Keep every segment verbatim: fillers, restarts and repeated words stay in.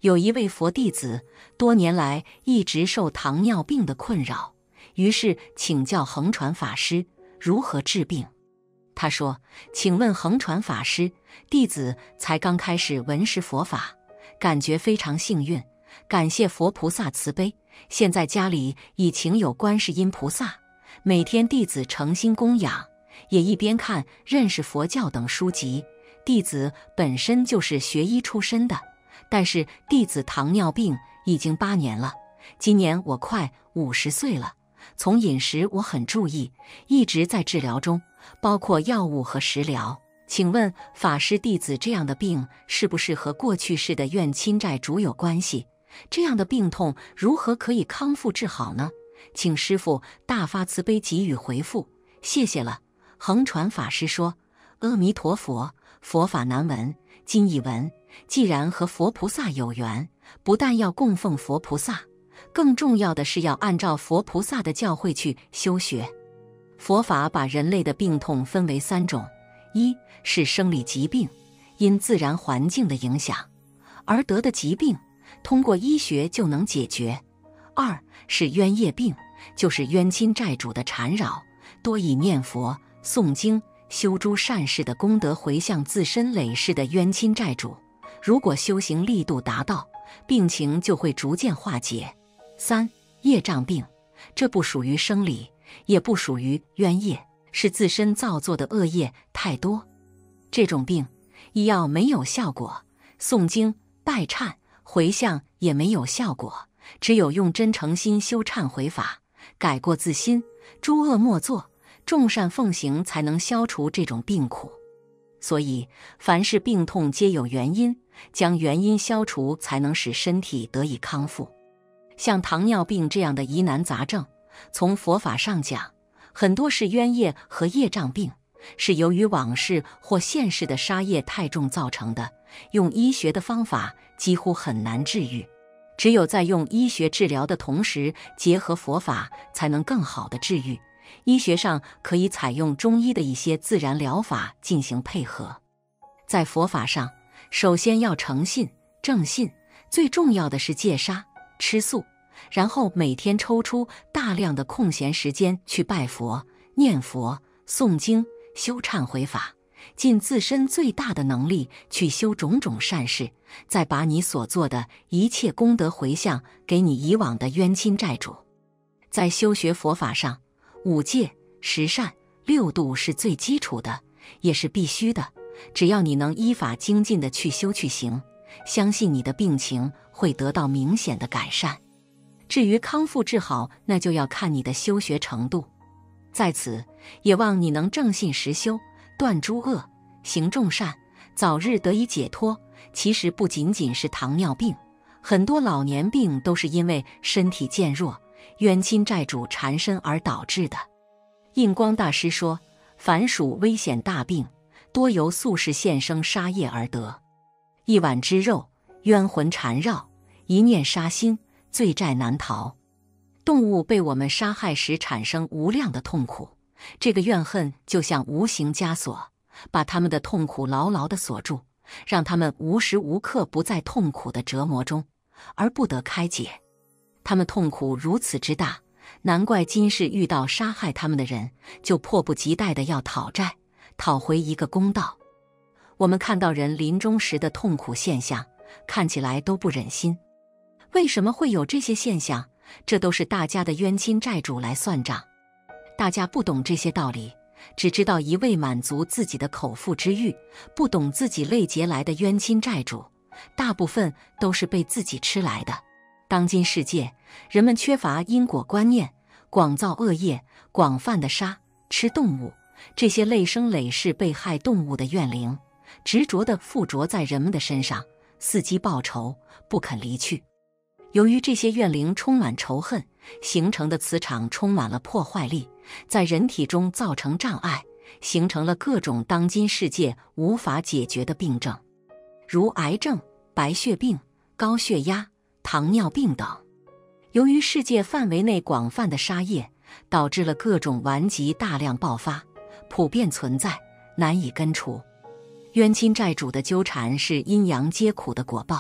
有一位佛弟子，多年来一直受糖尿病的困扰，于是请教恒传法师如何治病。他说：“请问恒传法师，弟子才刚开始闻识佛法，感觉非常幸运，感谢佛菩萨慈悲。现在家里已请有观世音菩萨，每天弟子诚心供养，也一边看认识佛教等书籍。弟子本身就是学医出身的，但是弟子糖尿病已经八年了，今年我快五十岁了。从饮食我很注意，一直在治疗中，包括药物和食疗。请问法师，弟子这样的病是不是和过去世的冤亲债主有关系？这样的病痛如何可以康复治好呢？请师父大发慈悲给予回复，谢谢了。”恒传法师说：“阿弥陀佛，佛法难闻，今已闻。既然和佛菩萨有缘，不但要供奉佛菩萨，更重要的是要按照佛菩萨的教诲去修学。佛法把人类的病痛分为三种：一是生理疾病，因自然环境的影响而得的疾病，通过医学就能解决；二是冤业病，就是冤亲债主的缠扰，多以念佛、诵经、修诸善事的功德回向自身累世的冤亲债主，如果修行力度达到，病情就会逐渐化解。三、业障病，这不属于生理，也不属于冤业，是自身造作的恶业太多。这种病，医药没有效果，诵经、拜忏、回向也没有效果，只有用真诚心修忏悔法，改过自新，诸恶莫作，众善奉行，才能消除这种病苦。所以凡是病痛皆有原因，将原因消除，才能使身体得以康复。像糖尿病这样的疑难杂症，从佛法上讲，很多是冤业和业障病，是由于往世或现世的杀业太重造成的，用医学的方法几乎很难治愈。只有在用医学治疗的同时，结合佛法，才能更好的治愈。医学上可以采用中医的一些自然疗法进行配合。在佛法上，首先要诚信、正信，最重要的是戒杀、吃素，然后每天抽出大量的空闲时间去拜佛、念佛、诵经、修忏悔法，尽自身最大的能力去修种种善事，再把你所做的一切功德回向给你以往的冤亲债主。在修学佛法上，五戒、十善、六度是最基础的，也是必须的。只要你能依法精进的去修去行，相信你的病情会得到明显的改善。至于康复治好，那就要看你的修学程度。在此，也望你能正信实修，断诸恶，行众善，早日得以解脱。其实不仅仅是糖尿病，很多老年病都是因为身体渐弱，冤亲债主缠身而导致的。印光大师说，凡属危险大病，多由宿世现生杀业而得。一碗之肉，冤魂缠绕，一念杀心，罪债难逃。动物被我们杀害时产生无量的痛苦，这个怨恨就像无形枷锁，把他们的痛苦牢牢地锁住，让他们无时无刻不在痛苦的折磨中，而不得开解。他们痛苦如此之大，难怪今世遇到杀害他们的人，就迫不及待地要讨债，讨回一个公道。我们看到人临终时的痛苦现象，看起来都不忍心。为什么会有这些现象？这都是大家的冤亲债主来算账。大家不懂这些道理，只知道一味满足自己的口腹之欲，不懂自己累劫来的冤亲债主，大部分都是被自己吃来的。当今世界，人们缺乏因果观念，广造恶业，广泛的杀、吃动物，这些累生累世被害动物的怨灵，执着地附着在人们的身上，伺机报仇，不肯离去。由于这些怨灵充满仇恨，形成的磁场充满了破坏力，在人体中造成障碍，形成了各种当今世界无法解决的病症，如癌症、白血病、高血压、糖尿病等。由于世界范围内广泛的杀业，导致了各种顽疾大量爆发，普遍存在，难以根除。冤亲债主的纠缠是阴阳皆苦的果报，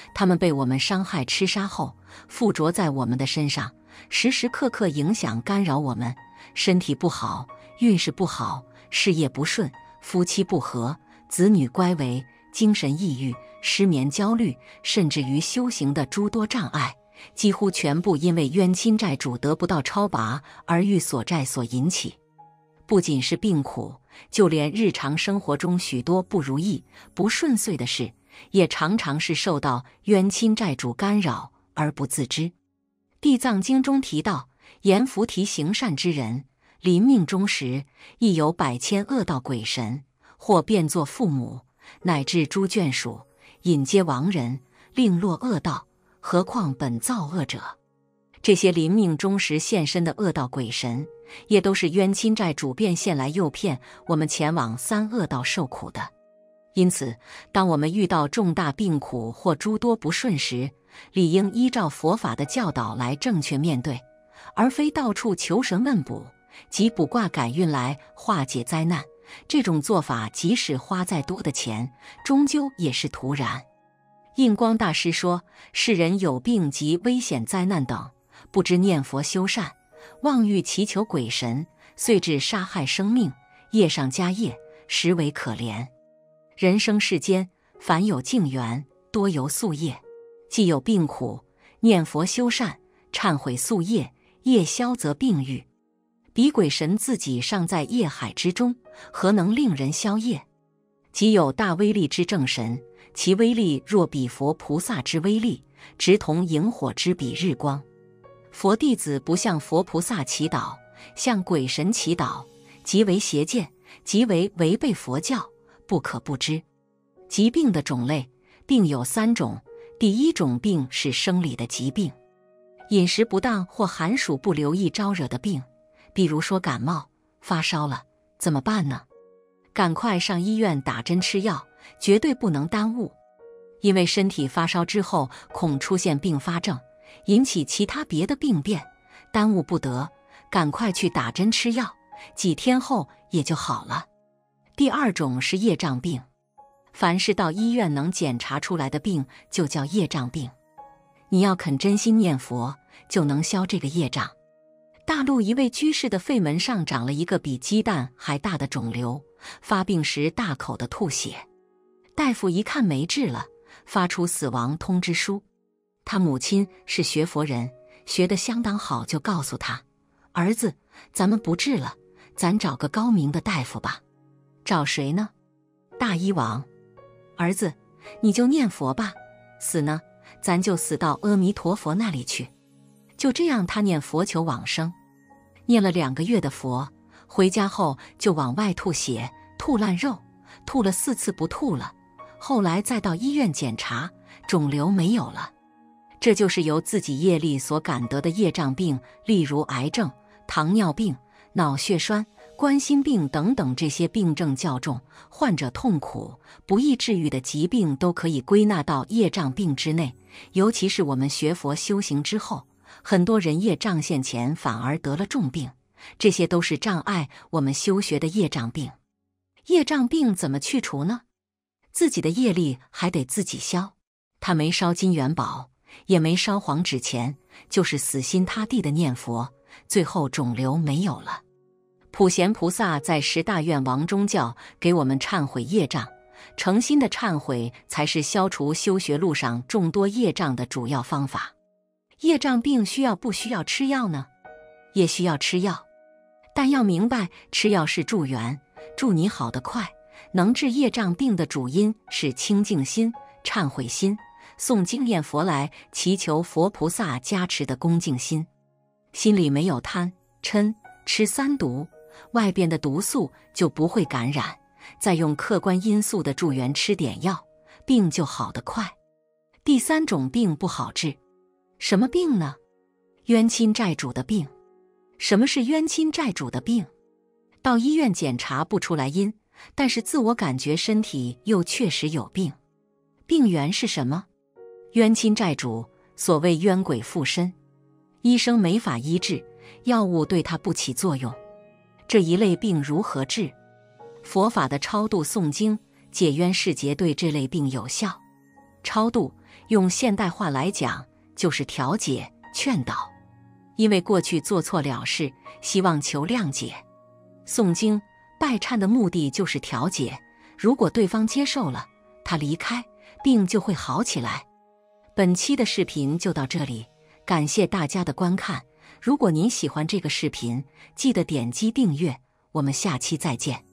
他们被我们伤害吃杀后，附着在我们的身上，时时刻刻影响干扰我们，身体不好，运势不好，事业不顺，夫妻不和，子女乖违，精神抑郁，失眠焦虑，甚至于修行的诸多障碍，几乎全部因为冤亲债主得不到超拔而遇所债所引起。不仅是病苦，就连日常生活中许多不如意、不顺遂的事，也常常是受到冤亲债主干扰而不自知。地藏经中提到，阎浮提行善之人，临命终时，亦有百千恶道鬼神，或变作父母，乃至诸眷属，引接亡人，令落恶道，何况本造恶者。这些临命终时现身的恶道鬼神，也都是冤亲债主变现来诱骗我们前往三恶道受苦的。因此，当我们遇到重大病苦或诸多不顺时，理应依照佛法的教导来正确面对，而非到处求神问卜，及卜卦改运来化解灾难。这种做法即使花再多的钱，终究也是徒然。印光大师说，世人有病及危险灾难等，不知念佛修善，妄欲祈求鬼神，遂致杀害生命，业上加业，实为可怜。人生世间，凡有境缘，多由宿业。既有病苦，念佛修善，忏悔宿业，业消则病愈。彼鬼神自己尚在业海之中，何能令人消业？即有大威力之正神，其威力若比佛菩萨之威力，直同萤火之比日光。佛弟子不向佛菩萨祈祷，向鬼神祈祷，极为邪见，极为违背佛教，不可不知。疾病的种类，病有三种。第一种病是生理的疾病，饮食不当或寒暑不留意招惹的病，比如说感冒、发烧了，怎么办呢？赶快上医院打针吃药，绝对不能耽误。因为身体发烧之后，恐出现并发症，引起其他别的病变，耽误不得，赶快去打针吃药，几天后也就好了。第二种是业障病，凡是到医院能检查出来的病，就叫业障病。你要肯真心念佛，就能消这个业障。大陆一位居士的肺门上长了一个比鸡蛋还大的肿瘤，发病时大口的吐血，大夫一看没治了，发出死亡通知书。他母亲是学佛人，学得相当好，就告诉他，儿子，咱们不治了，咱找个高明的大夫吧。找谁呢？大医王。儿子，你就念佛吧，死呢，咱就死到阿弥陀佛那里去。就这样，他念佛求往生，念了两个月的佛，回家后就往外吐血，吐烂肉，吐了四次不吐了。后来再到医院检查，肿瘤没有了。这就是由自己业力所感得的业障病，例如癌症、糖尿病、脑血栓、冠心病等等，这些病症较重、患者痛苦、不易治愈的疾病，都可以归纳到业障病之内。尤其是我们学佛修行之后，很多人业障现前，反而得了重病，这些都是障碍我们修学的业障病。业障病怎么去除呢？自己的业力还得自己消。他没烧金元宝，也没烧黄纸钱，就是死心塌地的念佛，最后肿瘤没有了。普贤菩萨在十大愿王中教给我们忏悔业障，诚心的忏悔才是消除修学路上众多业障的主要方法。业障病需要不需要吃药呢？也需要吃药，但要明白，吃药是助缘，助你好得快。能治业障病的主因是清净心、忏悔心、诵经念佛来祈求佛菩萨加持的恭敬心。心里没有贪、嗔、痴三毒，外边的毒素就不会感染，再用客观因素的助缘吃点药，病就好得快。第三种病不好治，什么病呢？冤亲债主的病。什么是冤亲债主的病？到医院检查不出来因，但是自我感觉身体又确实有病。病源是什么？冤亲债主，所谓冤鬼附身，医生没法医治，药物对他不起作用。这一类病如何治？佛法的超度诵经解冤释结对这类病有效。超度用现代话来讲，就是调解、劝导。因为过去做错了事，希望求谅解。诵经拜忏的目的就是调解，如果对方接受了，他离开，病就会好起来。本期的视频就到这里，感谢大家的观看。如果您喜欢这个视频，记得点击订阅，我们下期再见。